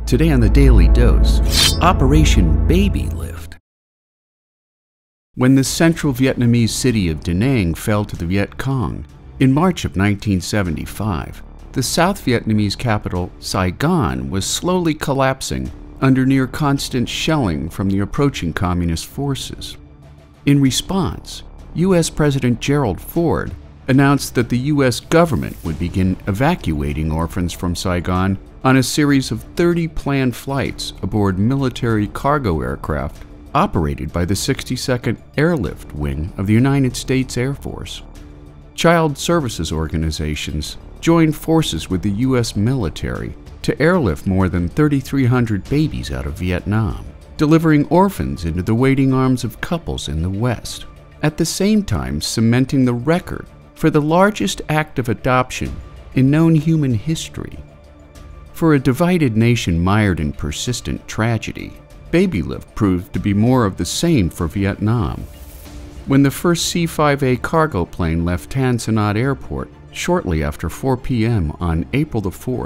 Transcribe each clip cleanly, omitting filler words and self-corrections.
Today on the Daily Dose, Operation Babylift. When the central Vietnamese city of Da Nang fell to the Viet Cong in March of 1975, the South Vietnamese capital, Saigon, was slowly collapsing under near constant shelling from the approaching communist forces. In response, U.S. President Gerald Ford announced that the U.S. government would begin evacuating orphans from Saigon on a series of 30 planned flights aboard military cargo aircraft operated by the 62nd Airlift Wing of the United States Air Force. Child services organizations joined forces with the U.S. military to airlift more than 3,300 babies out of Vietnam, delivering orphans into the waiting arms of couples in the West, at the same time cementing the record for the largest act of adoption in known human history. For a divided nation mired in persistent tragedy, Babylift proved to be more of the same for Vietnam. When the first C-5A cargo plane left Tan Son Nhut Airport shortly after 4 p.m. on April 4,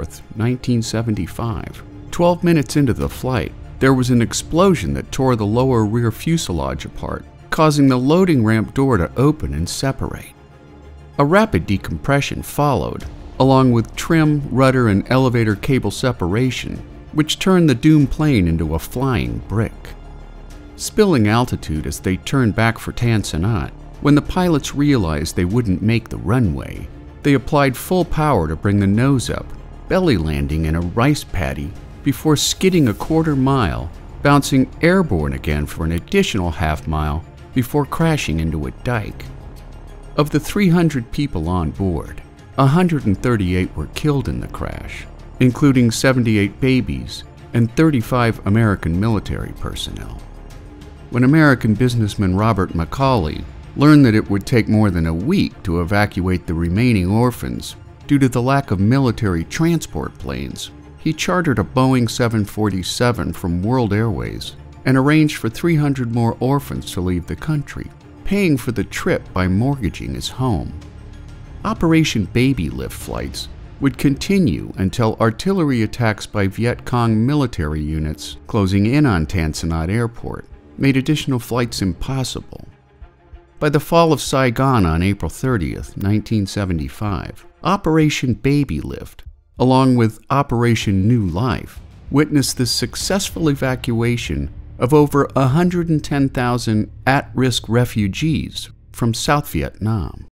1975, 12 minutes into the flight, there was an explosion that tore the lower rear fuselage apart, causing the loading ramp door to open and separate. A rapid decompression followed, along with trim, rudder, and elevator cable separation, which turned the doomed plane into a flying brick. Spilling altitude as they turned back for Tan Son Nhut, when the pilots realized they wouldn't make the runway, they applied full power to bring the nose up, belly landing in a rice paddy before skidding a quarter mile, bouncing airborne again for an additional half mile before crashing into a dike. Of the 300 people on board, 138 were killed in the crash, including 78 babies and 35 American military personnel. When American businessman Robert Macaulay learned that it would take more than a week to evacuate the remaining orphans due to the lack of military transport planes, he chartered a Boeing 747 from World Airways and arranged for 300 more orphans to leave the country, paying for the trip by mortgaging his home. Operation Babylift flights would continue until artillery attacks by Viet Cong military units closing in on Tan Son Nhut Airport made additional flights impossible. By the fall of Saigon on April 30, 1975, Operation Babylift, along with Operation New Life, witnessed the successful evacuation of over 110,000 at-risk refugees from South Vietnam.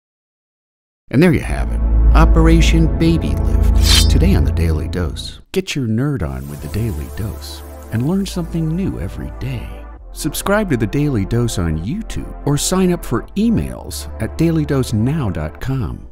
And there you have it, Operation Babylift. Today on the Daily Dose, get your nerd on with the Daily Dose and learn something new every day. Subscribe to the Daily Dose on YouTube or sign up for emails at dailydosenow.com.